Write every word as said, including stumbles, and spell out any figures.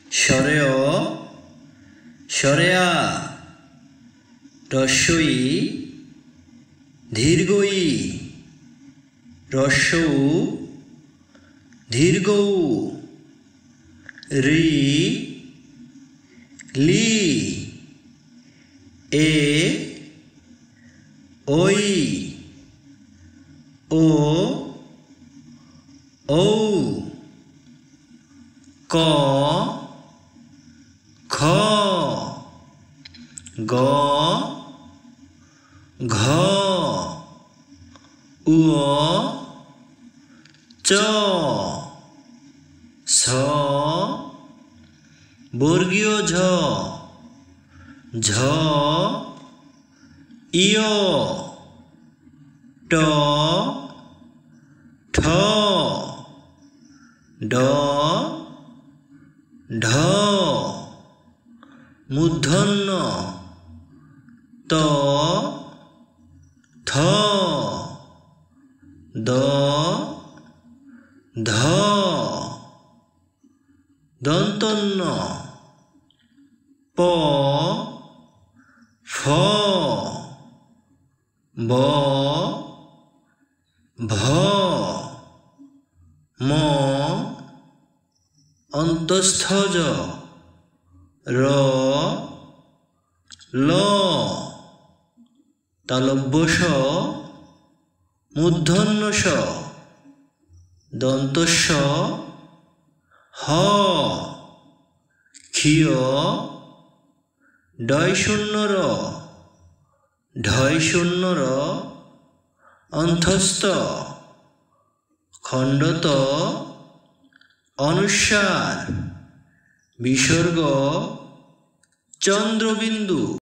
স্বরে অ স্বরে আ হ্রস্ব ই দীর্ঘ ই হ্রস্ব উ দীর্ঘ উ রি লি এ ওই ও ঔ ক খ গ ঘ উ চ ছ বর্গীয় ঝ ঝ ইয় ট ঠ ড ঢ মূর্ধন্য ত থ দ ধ দন্তন্য প ফ ব ভ ম অন্তস্থ জ র ল তালব্য স মূর্ধন্য স দন্তস্ব হ ক্ষীয় ডয় শূন্য র ঢয় শূন্য র অন্ত্যস্ত খণ্ডত অনুস্বার বিসর্গ চন্দ্রবিন্দু।